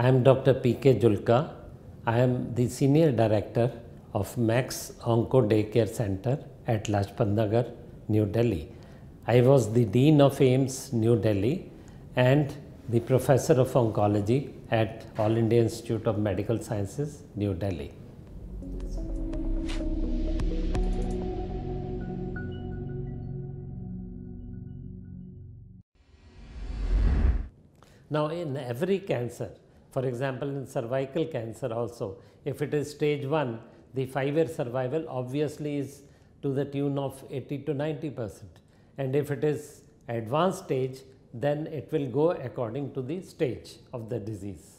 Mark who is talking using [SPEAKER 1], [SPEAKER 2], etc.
[SPEAKER 1] I am Dr. P K Julka. I am the Senior Director of Max Oncology Daycare Centre at Lajpat Nagar, New Delhi. I was the Dean of AIIMS, New Delhi, and the Professor of Oncology at All India Institute of Medical Sciences, New Delhi. Now, in every cancer, for example, in cervical cancer also, if it is stage 1, the 5-year survival obviously is to the tune of 80 to 90%. And if it is advanced stage, then it will go according to the stage of the disease.